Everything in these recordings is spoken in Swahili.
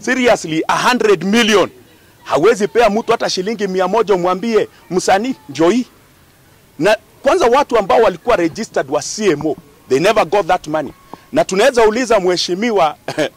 Seriously, 100 million. Hawezi pea mtu hata shilingi 100 mwambie msanii njoo hii. Na kwanza watu ambao walikuwa registered wa CMO, they never got that money. Na tunaweza uliza mheshimiwa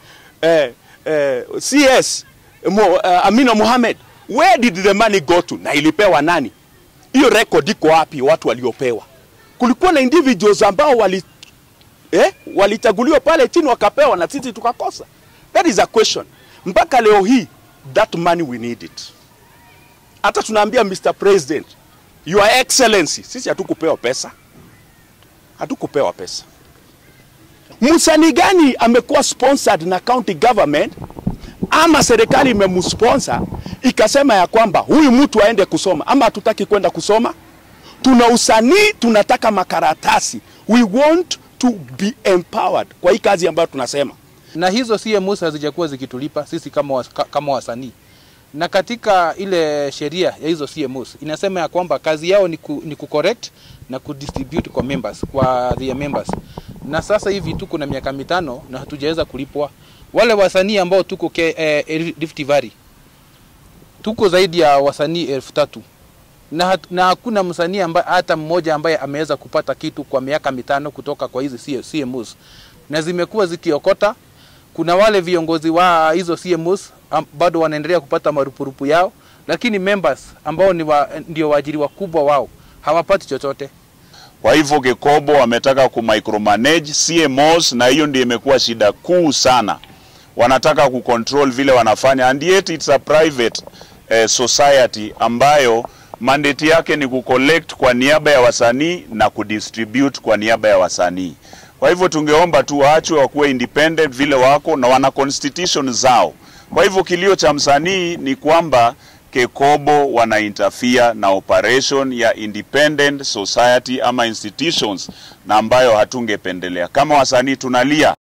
CS Amina Mohamed, where did the money go to? Na ilipewa nani? Hiyo record iko wapi watu waliopewa? Kulikuwa na individuals ambao walichaguliwa pale chini wakapewa na sisi tukakosa. That is a question. Mpaka leo hii, that money we need it. Hata tunaambia Mr. President, Your Excellency, sisi hatukupewa pesa. Hatukupewa pesa. Msanii gani amekuwa sponsored na county government ama serikali imemusponsor ikasema ya kwamba huyu mtu aende kusoma ama hatutaki kwenda kusoma? Tuna usanii, tunataka makaratasi. We want to be empowered kwa hii kazi ambayo tunasema. Na hizo CMOs hazijakuwa zikitulipa sisi kama wasanii. Na katika ile sheria ya hizo CMOs inasema ya kwamba kazi yao ni kucorrect na kudistribute kwa members, kwa their members. Na sasa hivi tuko na miaka 5 na hatujaweza kulipwa. Wale wasanii ambao tuko Rift Valley, tuko zaidi ya wasanii 3000. Na hakuna msanii ambaye hata mmoja ambaye ameweza kupata kitu kwa miaka 5 kutoka kwa hizi CMOs. Na zimekuwa zikiokota. Kuna wale viongozi wa hizo CMOs bado wanaendelea kupata marupurupu yao, lakini members ambao ndio waajiri wakubwa wao hawapati chochote. Kwa hivyo Kekobo wametaka kumicromanage CMOs, na hiyo ndio imekuwa shida kuu sana. Wanataka kucontrol vile wanafanya, and yet it's a private society ambayo mandate yake ni kucollect kwa niaba ya wasanii na kudistribute kwa niaba ya wasanii. Kwa hivyo tungeomba tu waachwe wakuwe independent vile wako na wana constitution zao. Kwa hivyo kilio cha msanii ni kwamba Kekobo wana interfere na operation ya independent society ama institutions, na ambayo hatungependelea. Kama wasanii tunalia.